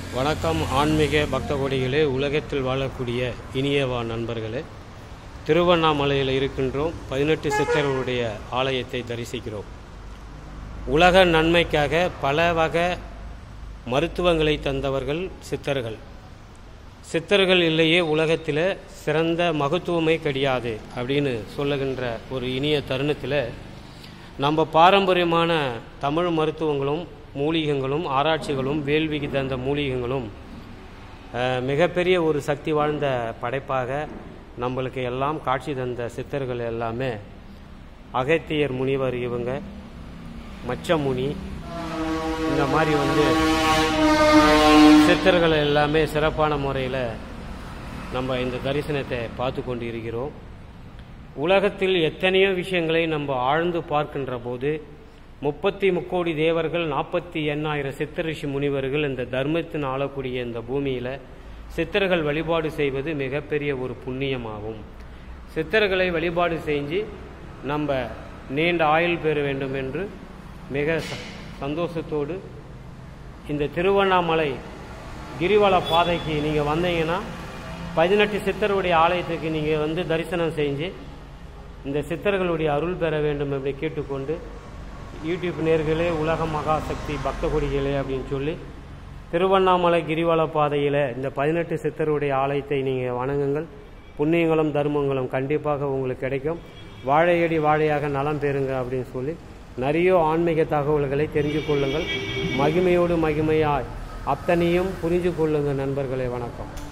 வணக்கம் ஆன்மீக பக்த கோடிகளே, உலகத்தில் வாழக்கூடிய இனியவா நண்பர்களே. திருவண்ணாமலையில் இருக்கின்றோம். 18 சித்தர்களுடைய ஆலயத்தை தரிசிக்கிறோம். உலக நன்மைக்காக பல வகை மருத்துவங்களை தந்தவர்கள் சித்தர்கள். சித்தர்கள் இல்லையே உலகத்தில் சிறந்த மகத்துவமே கிடையாது அப்படின்னு சொல்லுகின்ற ஒரு இனிய தருணத்தில் நம்ம பாரம்பரியமான தமிழ் மருத்துவங்களும் மூலிகைகளும் ஆராய்ச்சிகளும் வேள்விக்கு தந்த மூலிகைகளும் மிகப்பெரிய ஒரு சக்தி வாழ்ந்த படைப்பாக நம்மளுக்கு எல்லாம் காட்சி தந்த சித்தர்கள் எல்லாமே அகத்தியர் முனிவர், இவங்க மச்சமுனி, இந்த மாதிரி சித்தர்கள் எல்லாமே சிறப்பான முறையில் நம்ம இந்த தரிசனத்தை பார்த்து கொண்டு இருக்கிறோம். உலகத்தில் எத்தனையோ விஷயங்களை நம்ம ஆழ்ந்து பார்க்கின்ற போது 30 தேவர்கள் 48,000 சித்த ரிஷி முனிவர்கள் இந்த தர்மத்தின் ஆளக்கூடிய இந்த பூமியில் சித்தர்கள் வழிபாடு செய்வது மிகப்பெரிய ஒரு புண்ணியமாகும். சித்தர்களை வழிபாடு செஞ்சு நம்ம நீண்ட ஆயுள் பெற வேண்டும் என்று மிக சந்தோஷத்தோடு இந்த திருவண்ணாமலை கிரிவல பாதைக்கு நீங்கள் வந்தீங்கன்னா 18 சித்தருடைய ஆலயத்துக்கு நீங்கள் தரிசனம் செஞ்சு இந்த சித்தர்களுடைய அருள் பெற வேண்டும் அப்படி கேட்டுக்கொண்டு, யூடியூப் நேர்களே, உலக மகாசக்தி பக்த கொடிகளே அப்படின்னு சொல்லி திருவண்ணாமலை கிரிவல பாதையில் இந்த 18 சித்தருடைய ஆலயத்தை நீங்கள் வணங்குங்கள். புண்ணியங்களும் தர்மங்களும் கண்டிப்பாக உங்களுக்கு கிடைக்கும். வாழையடி வாழையாக நலம் பெறுங்க அப்படின்னு சொல்லி நிறைய ஆன்மீக தகவல்களை தெரிஞ்சு கொள்ளுங்கள். மகிமையோடு மகிமையாய் அத்தனையும் புரிஞ்சு கொள்ளுங்கள் நண்பர்களே. வணக்கம்.